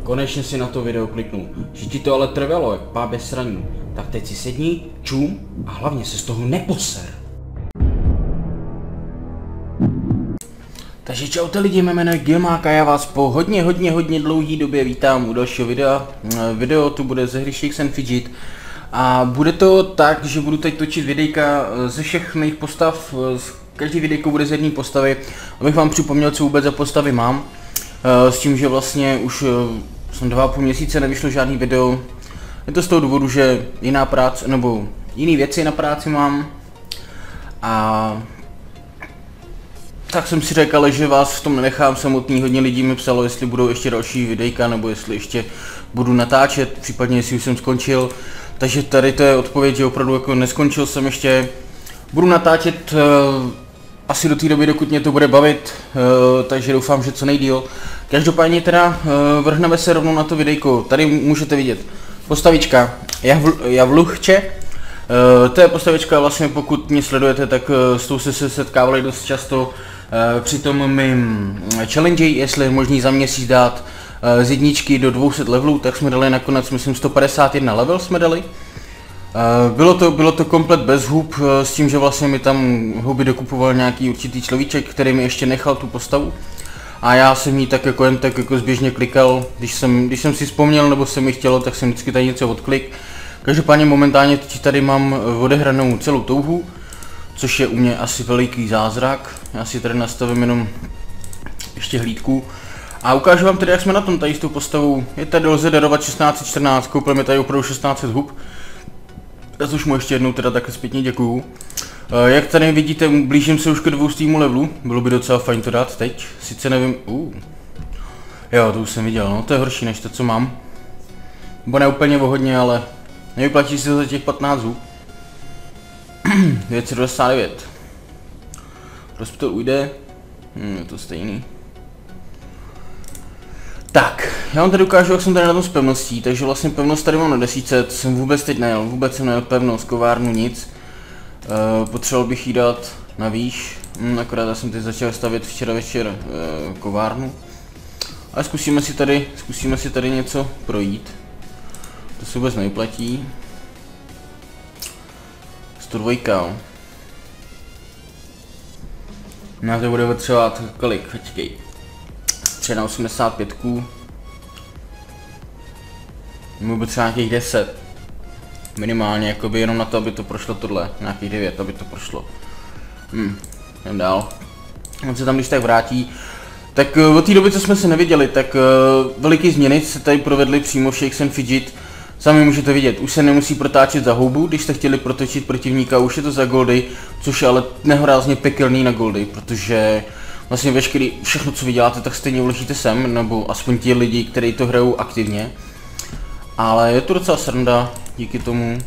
konečně si na to video kliknul. Že ti to ale trvalo, jak pábě sraní. Tak teď si sedni, čum a hlavně se z toho neposer. Takže čaute lidi, mé jméno je Gilmák a já vás po hodně dlouhý době vítám u dalšího videa. Video tu bude ze hry Shakes and Fidget. A bude to tak, že budu teď točit videjka ze všech mých postav, každý videjko bude z jedné postavy, abych vám připomněl, co vůbec za postavy mám. S tím, že vlastně už jsem 2,5 měsíce nevyšlo žádný video. Je to z toho důvodu, že jiná práce, nebo jiný věci na práci mám. A tak jsem si řekl, že vás v tom nenechám samotný. Hodně lidí mi psalo, jestli budou ještě další videjka, nebo jestli ještě budu natáčet, případně jestli už jsem skončil. Takže tady to je odpověď, že opravdu jako neskončil jsem ještě. Budu natáčet asi do té doby, dokud mě to bude bavit, takže doufám, že co nejdýl. Každopádně teda vrhneme se rovnou na to videjko. Tady můžete vidět postavička Javluchče. To je postavička, vlastně pokud mě sledujete, tak s tou se setkávali dost často při tom mým challenge, jestli je možný za měsíc dát z 1 do 200 levelů, tak jsme dali nakonec, myslím, 151 level jsme dali. Bylo to komplet bez hub, s tím, že vlastně mi tam huby dokupoval nějaký určitý človíček, který mi ještě nechal tu postavu. A já jsem jí tak jako zběžně klikal, když jsem si vzpomněl nebo se mi chtělo, tak jsem vždycky tady něco odklik. Každopádně momentálně tady mám odehranou celou touhu, což je u mě asi veliký zázrak. Já si tady nastavím jenom ještě hlídku. A ukážu vám tedy, jak jsme na tom tady s tou postavou. Je tady lze darovat 1614, koupil mi tady opravdu 1600 hub. Za což mu ještě jednou teda také zpětně děkuju. Jak tady vidíte, blížím se už ke 200 levelu, bylo by docela fajn to dát teď, sice nevím, jo, to už jsem viděl, no to je horší než to, co mám. Bo ne úplně o hodně, ale nevyplatí si to za těch 15 hub. 999. Rozptyl ujde, je to stejný. Tak, já vám tady ukážu, jak jsem tady na tom s pevností, takže vlastně pevnost tady mám na 10, jsem vůbec teď nejel, vůbec jsem nejel pevnost, kovárnu, nic. Potřeboval bych jí dát na výš, akorát já jsem teď začal stavět včera večer kovárnu. Ale zkusíme si tady něco projít. To se vůbec nevyplatí. 102. Na to bude potřebovat kolik, počkej. Třeba na 85. Můžu třeba nějakých 10. Minimálně, jakoby jenom na to, aby to prošlo tohle. Nějakých 9, aby to prošlo. Jdem dál. On se tam když tak vrátí. Tak od té doby, co jsme se neviděli, tak veliké změny se tady provedly přímo v Shakes and Fidget. Sami můžete vidět, už se nemusí protáčet za houbu, když jste chtěli protočit protivníka, už je to za goldy, což je ale nehorázně pekelný na goldy, protože vlastně všechno, co vy děláte, tak stejně uložíte sem, nebo aspoň ti lidi, kteří to hrajou aktivně. Ale je to docela sranda, díky tomu.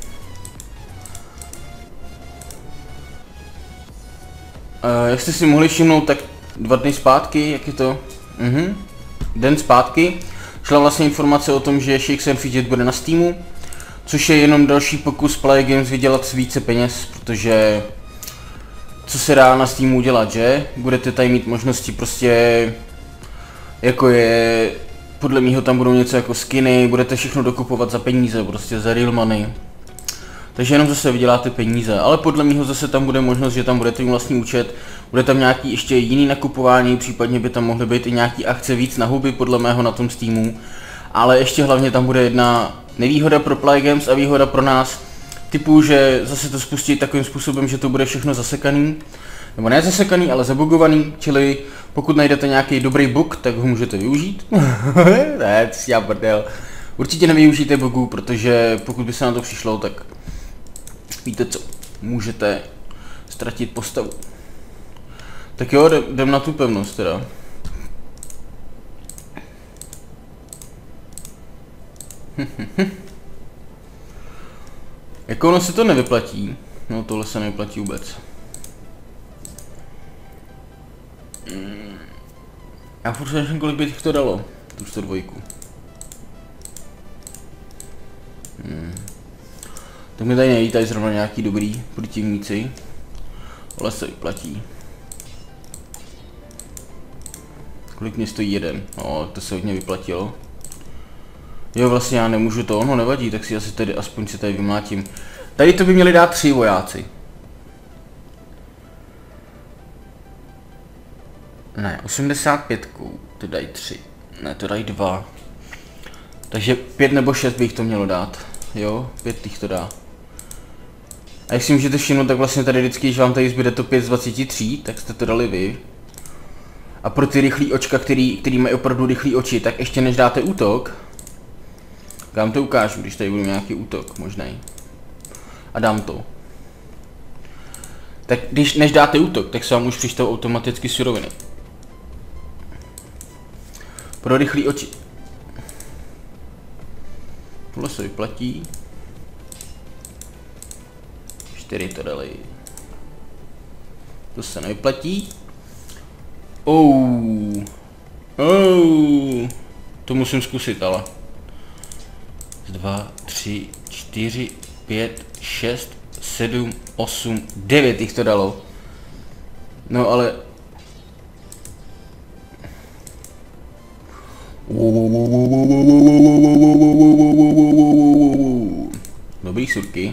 Jak jste si mohli všimnout, tak 2 dny zpátky, jak je to? Den zpátky šla vlastně informace o tom, že Shakes and Fidget bude na Steamu, což je jenom další pokus Play Games vydělat více peněz, protože co se dá na Steamu udělat, že? Budete tady mít možnosti prostě, jako je, podle mýho tam budou něco jako skiny, budete všechno dokupovat za peníze, prostě za real money. Takže jenom zase vyděláte peníze, ale podle mýho zase tam bude možnost, že tam budete mít vlastní účet, bude tam nějaký ještě jiný nakupování, případně by tam mohly být i nějaký akce víc na huby, podle mého na tom Steamu. Ale ještě hlavně tam bude jedna nevýhoda pro Play Games a výhoda pro nás, typu, že zase to spustí takovým způsobem, že to bude všechno zasekaný, nebo ne zasekaný, ale zabugovaný, čili pokud najdete nějaký dobrý bug, tak ho můžete využít. Ne, to si já prdel. Určitě nevyužijte bugů, protože pokud by se na to přišlo, tak víte co, můžete ztratit postavu. Tak jo, jdem na tu pevnost teda. Jako ono se to nevyplatí, no tohle se nevyplatí vůbec. Já furt nevím, kolik by těch to dalo, tu 102. Tak mi tady nevítají zrovna nějaký dobrý protivníci. Ale se vyplatí. Kolik mě stojí jeden? No, to se hodně vyplatilo. Jo, vlastně já nemůžu to, ono nevadí, tak si asi tady, aspoň si tady vymlátím. Tady to by měli dát 3 vojáci. Ne, 85, to dají 3. Ne, to dají 2. Takže 5 nebo 6 bych to mělo dát. Jo, 5 jich to dá. A jak si můžete všimnout, tak vlastně tady vždycky, když vám tady zbyde to 5 z 23, tak jste to dali vy. A pro ty rychlý očka, který mají opravdu rychlý oči, tak ještě než dáte útok, já vám to ukážu, když tady budu nějaký útok, možnej. A dám to. Tak než dáte útok, tak se vám už přištou automaticky suroviny. Pro rychlý oči. Tohle se vyplatí. 4 to dali. To se nevyplatí. To musím zkusit, ale. 2, 3, 4, 5, 6, 7, 8, 9 jich to dalo. No ale... Dobrý surky.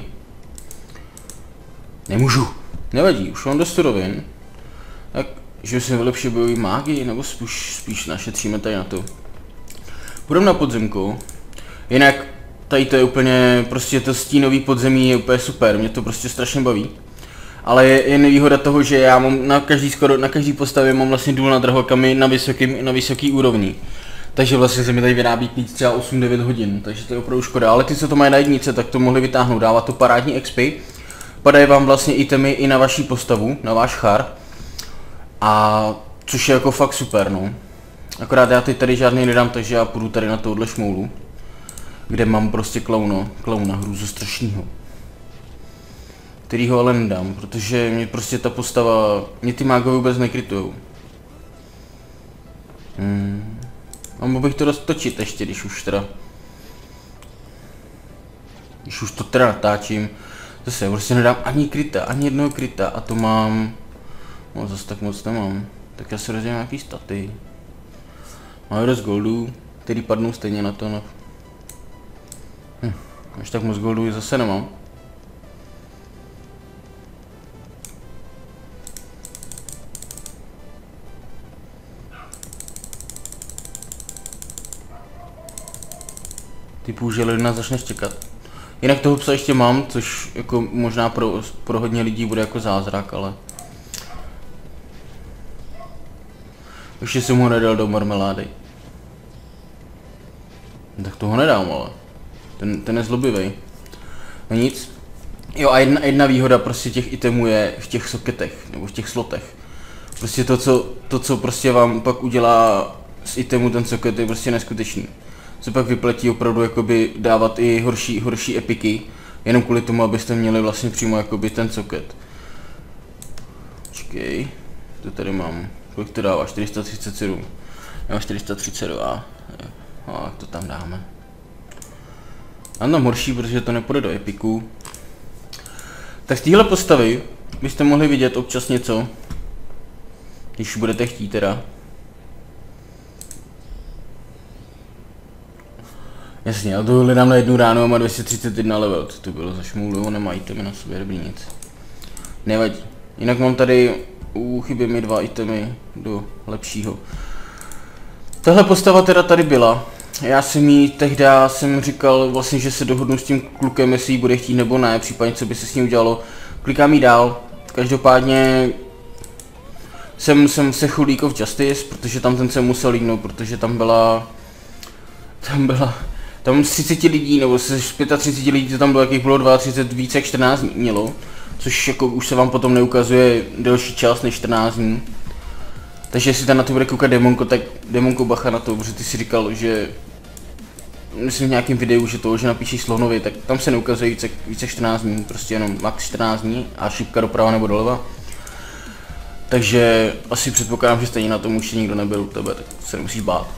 Nemůžu. Nevadí, už mám dost surovin. Tak, že si vylepší bojový mágii, nebo spíš našetříme tady na to. Půjdeme na podzemku. Jinak tady to je úplně, prostě to stínový podzemí je úplně super, mě to prostě strašně baví. Ale je nevýhoda toho, že já mám na každý postavě mám vlastně důl nad drahokami na vysoký úrovni. Takže vlastně se mi tady vyrábí klíč třeba 8-9 hodin, takže to je opravdu škoda. Ale ty, co to mají na jednice, tak to mohli vytáhnout, dává to parádní expy. Padají vám vlastně itemy i na vaši postavu, na váš char. A což je jako fakt super, no. Akorát já teď tady žádný nedám, takže já půjdu tady na tohle šmoulu. Kde mám prostě klauna hrůzu strašnýho. Kterýho ale nedám, protože mě prostě ta postava, mě ty mágové vůbec nekrytujou. A mohl bych to roztočit ještě, když už to teda natáčím. Zase, prostě nedám ani kryta, ani jednoho kryta a to mám... No zase tak moc nemám. Tak já si rozdělím nějaký staty. Mám dost goldů, který padnou stejně na to. Až tak moc goldů zase nemám. Typu, že lidina začne štěkat. Jinak toho psa ještě mám, což jako možná pro hodně lidí bude jako zázrak, ale... Ještě jsem ho nedal do marmelády. Tak toho nedám, ale... Ten je zlobivej. No nic. Jo a jedna výhoda prostě těch itemů je v těch soketech, nebo v těch slotech. Prostě to, co prostě vám pak udělá z itemu ten soket, je prostě neskutečný. Se pak vyplatí opravdu jakoby dávat i horší epiky, jenom kvůli tomu, abyste měli vlastně přímo jakoby ten soket. Počkej, to tady mám, kolik to dává, 437, já 432, a to tam dáme. A tam horší, protože to nepůjde do epiku. Tak z téhle postavy byste mohli vidět občas něco, když budete chtít teda. Jasně, já to hledám na jednu ránu a má 231 level, co to bylo za šmůlu, nemá itemy na sobě, dobrý nic. Nevadí. Jinak mám tady, chybí mi 2 itemy do lepšího. Tahle postava teda tady byla. Já jsem jí tehdy říkal vlastně, že se dohodnu s tím klukem, jestli jí bude chtít nebo ne, případně co by se s ní udělalo. Klikám jí dál. Každopádně jsem se chul League of Justice, protože tam ten jsem musel líknout, protože tam z 30 lidí, nebo z 35 lidí, to tam bylo, jakých bylo 32, více jak 14 dní mělo. Což jako už se vám potom neukazuje delší čas než 14 dní. Takže jestli tam na to bude koukat Demonko, tak Demonko bacha na to, protože ty si říkal, že... Myslím v nějakém videu, že napíšeš Slonovi, tak tam se neukazuje více 14 dní, prostě jenom max 14 dní a šipka doprava nebo doleva. Takže asi předpokládám, že stejně na tom už nikdo nebyl u tebe, tak se nemusíš bát.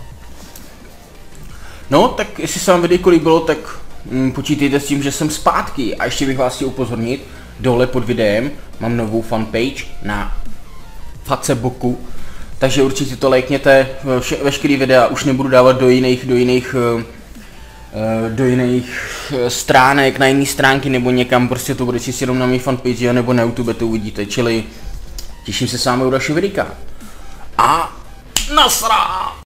No, tak jestli se vám videjko líbilo, tak počítejte s tím, že jsem zpátky a ještě bych vás chtěl upozornit, dole pod videem mám novou fanpage na Facebooku, takže určitě to lajkněte, veškerý videa už nebudu dávat do jiných do jiných stránek, na jiné stránky nebo někam, prostě to bude čistě jenom na mý fanpage nebo na YouTube to uvidíte, čili těším se s vámi u dalšího videa. A nasra!